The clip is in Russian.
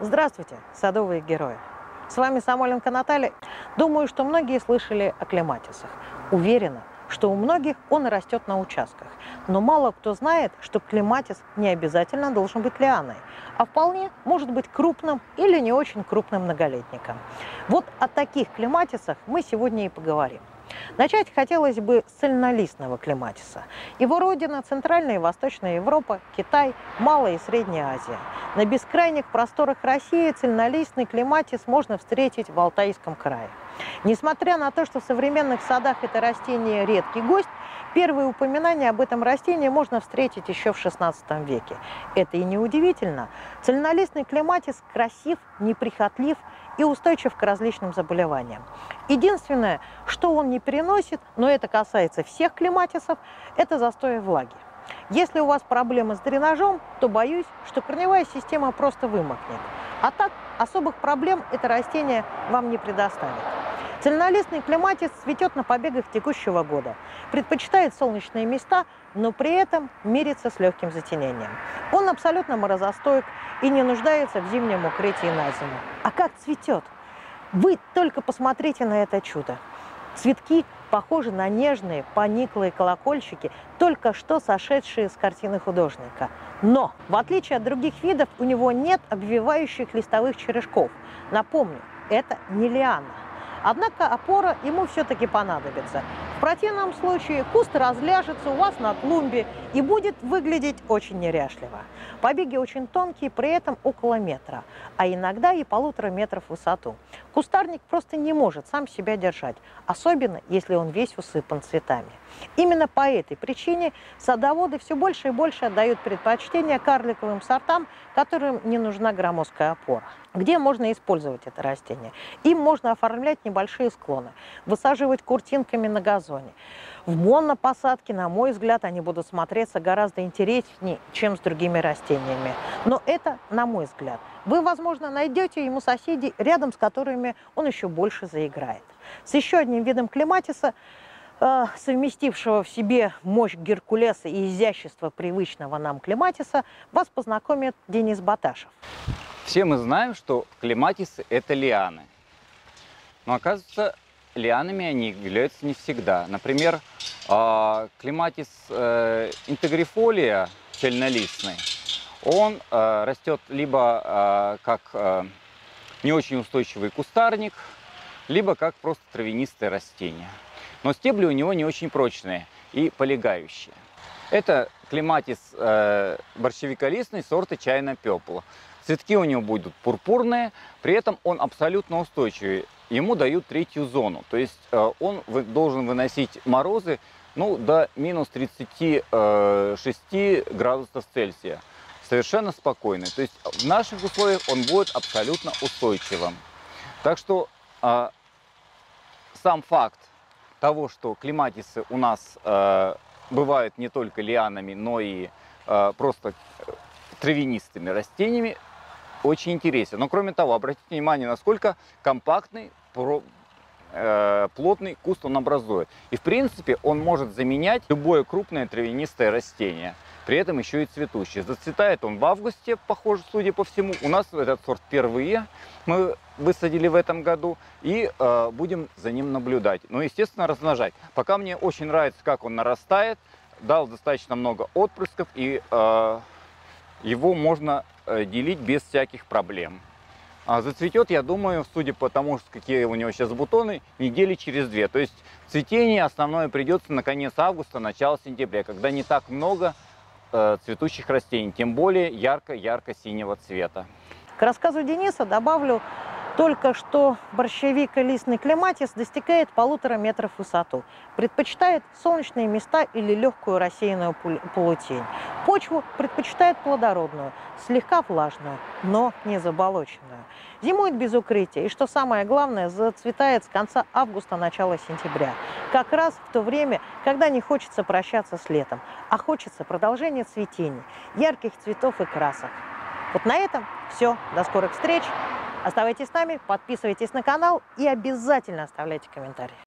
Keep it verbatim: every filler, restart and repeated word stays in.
Здравствуйте, садовые герои! С вами Самойленко Наталья. Думаю, что многие слышали о клематисах. Уверена, что у многих он растет на участках. Но мало кто знает, что клематис не обязательно должен быть лианой, а вполне может быть крупным или не очень крупным многолетником. Вот о таких клематисах мы сегодня и поговорим. Начать хотелось бы с цельнолистного клематиса. Его родина – Центральная и Восточная Европа, Китай, Малая и Средняя Азия. На бескрайних просторах России цельнолистный клематис можно встретить в Алтайском крае. Несмотря на то, что в современных садах это растение редкий гость, первые упоминания об этом растении можно встретить еще в шестнадцатом веке. Это и не удивительно. Цельнолистный клематис красив, неприхотлив и устойчив к различным заболеваниям. Единственное, что он не переносит, но это касается всех клематисов, это застой влаги. Если у вас проблемы с дренажом, то боюсь, что корневая система просто вымокнет. А так, особых проблем это растение вам не предоставит. Цельнолистный клематис цветет на побегах текущего года, предпочитает солнечные места, но при этом мирится с легким затенением. Он абсолютно морозостойк и не нуждается в зимнем укрытии на зиму. А как цветет? Вы только посмотрите на это чудо. Цветки похожи на нежные, пониклые колокольчики, только что сошедшие с картины художника. Но, в отличие от других видов, у него нет обвивающих листовых черешков. Напомню, это не лиана. Однако опора ему все-таки понадобится. В противном случае куст разляжется у вас на клумбе и будет выглядеть очень неряшливо. Побеги очень тонкие, при этом около метра, а иногда и полутора метров в высоту. Кустарник просто не может сам себя держать, особенно если он весь усыпан цветами. Именно по этой причине садоводы все больше и больше отдают предпочтение карликовым сортам, которым не нужна громоздкая опора. Где можно использовать это растение? Им можно оформлять небольшие склоны, высаживать куртинками на газоне. В монопосадке, на мой взгляд, они будут смотреться гораздо интереснее, чем с другими растениями. Но это на мой взгляд. Вы, возможно, найдете ему соседей, рядом с которыми он еще больше заиграет. С еще одним видом клематиса, э, совместившего в себе мощь геркулеса и изящество привычного нам клематиса, вас познакомит Денис Баташев. Все мы знаем, что клематисы – это лианы. Но оказывается, лианами они являются не всегда. Например, клематис интегрифолия цельнолистный, он растет либо как не очень устойчивый кустарник, либо как просто травянистое растение. Но стебли у него не очень прочные и полегающие. Это клематис борщевиколистный сорта чайна пепла. Цветки у него будут пурпурные, при этом он абсолютно устойчивый. Ему дают третью зону, то есть э, он вы, должен выносить морозы ну, до минус тридцати шести градусов Цельсия. Совершенно спокойно. То есть в наших условиях он будет абсолютно устойчивым. Так что э, сам факт того, что клематисы у нас э, бывают не только лианами, но и э, просто травянистыми растениями, очень интересен. Но кроме того, обратите внимание, насколько компактный, плотный куст он образует. И в принципе он может заменять любое крупное травянистое растение. При этом еще и цветущий. Зацветает он в августе, похоже, судя по всему. У нас этот сорт впервые мы высадили в этом году. И э, будем за ним наблюдать. Ну, естественно, размножать. Пока мне очень нравится, как он нарастает. Дал достаточно много отпрысков. И э, его можно делить без всяких проблем. А зацветет, я думаю, судя по тому, какие у него сейчас бутоны, недели через две. То есть цветение основное придется на конец августа, начало сентября, когда не так много э, цветущих растений, тем более ярко-ярко-синего цвета. К рассказу Дениса добавлю только, что борщевиколистный клематис достигает полутора метров в высоту. Предпочитает солнечные места или легкую рассеянную полутень. Почву предпочитает плодородную, слегка влажную, но не заболоченную. Зимует без укрытия и, что самое главное, зацветает с конца августа, начала сентября. Как раз в то время, когда не хочется прощаться с летом, а хочется продолжения цветения, ярких цветов и красок. Вот на этом все. До скорых встреч. Оставайтесь с нами, подписывайтесь на канал и обязательно оставляйте комментарии.